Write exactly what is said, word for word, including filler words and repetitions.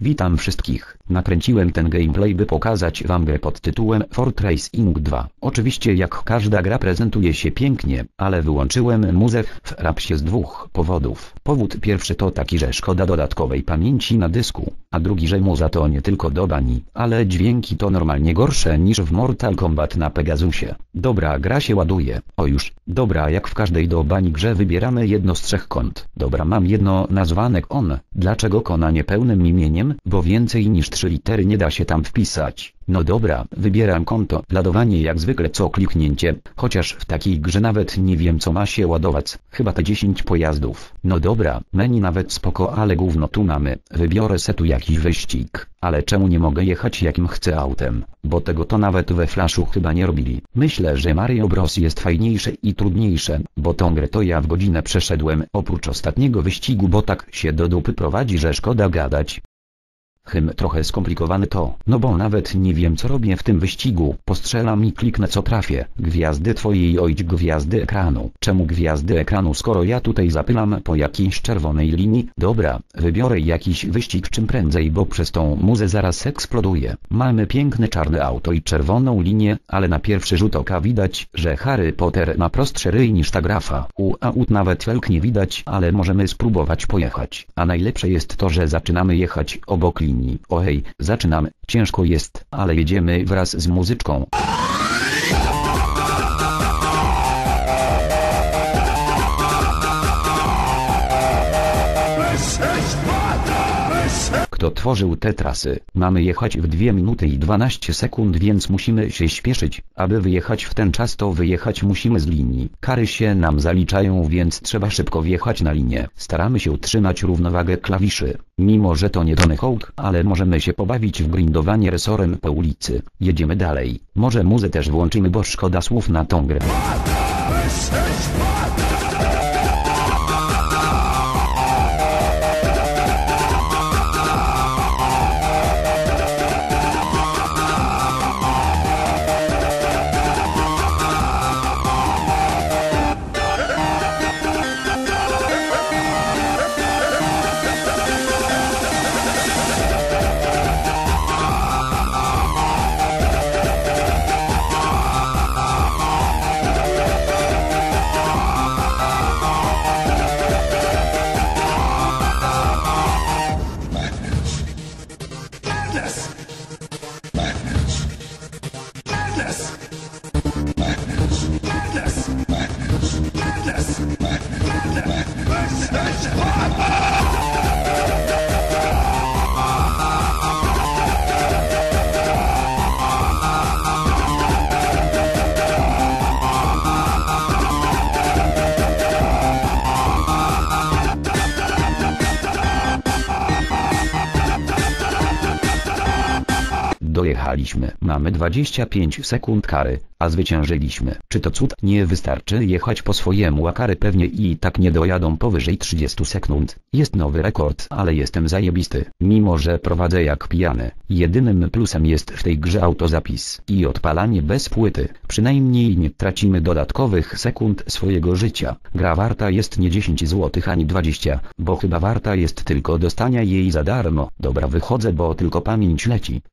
Witam wszystkich. Nakręciłem ten gameplay, by pokazać wam grę pod tytułem Ford Racing dwa. Oczywiście jak każda gra prezentuje się pięknie, ale wyłączyłem muzę w Rapsie z dwóch powodów. Powód pierwszy to taki, że szkoda dodatkowej pamięci na dysku, a drugi, że muza to nie tylko do bani, ale dźwięki to normalnie gorsze niż w Mortal Kombat na Pegasusie. Dobra, gra się ładuje. O już, dobra, jak w każdej do bani grze wybieramy jedno z trzech kont. Dobra, mam jedno nazwane Kon. Dlaczego Kona nie pełnym imieniem? Bo więcej niż trzy litery nie da się tam wpisać. No dobra, wybieram konto. Ładowanie jak zwykle co kliknięcie, chociaż w takiej grze nawet nie wiem co ma się ładować. Chyba te dziesięć pojazdów. No dobra, menu nawet spoko, ale gówno tu mamy. Wybiorę se tu jakiś wyścig. Ale czemu nie mogę jechać jakim chcę autem? Bo tego to nawet we Flashu chyba nie robili. Myślę, że Mario Bros jest fajniejsze i trudniejsze, bo tą grę to ja w godzinę przeszedłem, oprócz ostatniego wyścigu, bo tak się do dupy prowadzi, że szkoda gadać. Hym, trochę skomplikowane to, no bo nawet nie wiem co robię w tym wyścigu. Postrzelam i kliknę co trafię. Gwiazdy twojej ojdź gwiazdy ekranu. Czemu gwiazdy ekranu, skoro ja tutaj zapylam po jakiejś czerwonej linii? Dobra, wybiorę jakiś wyścig czym prędzej, bo przez tą muzę zaraz eksploduje. Mamy piękne czarne auto i czerwoną linię, ale na pierwszy rzut oka widać, że Harry Potter ma prostszy ryj niż ta grafa. U aut nawet felk nie widać, ale możemy spróbować pojechać. A najlepsze jest to, że zaczynamy jechać obok linii. O hej, zaczynamy. Ciężko jest, ale jedziemy wraz z muzyczką. Kto tworzył te trasy? Mamy jechać w dwie minuty i dwanaście sekund, więc musimy się śpieszyć. Aby wyjechać w ten czas, to wyjechać musimy z linii. Kary się nam zaliczają, więc trzeba szybko wjechać na linię. Staramy się utrzymać równowagę klawiszy. Mimo że to nie Tony Hawk, ale możemy się pobawić w grindowanie resorem po ulicy. Jedziemy dalej. Może muzę też włączymy, bo szkoda słów na tą grę. Dojechaliśmy. Mamy dwadzieścia pięć sekund kary, a zwyciężyliśmy. Czy to cud? Nie wystarczy jechać po swojemu, a kary pewnie i tak nie dojadą powyżej trzydziestu sekund. Jest nowy rekord, ale jestem zajebisty. Mimo że prowadzę jak pijany. Jedynym plusem jest w tej grze autozapis i odpalanie bez płyty. Przynajmniej nie tracimy dodatkowych sekund swojego życia. Gra warta jest nie dziesięć złotych ani dwadzieścia, bo chyba warta jest tylko dostania jej za darmo. Dobra, wychodzę, bo tylko pamięć leci.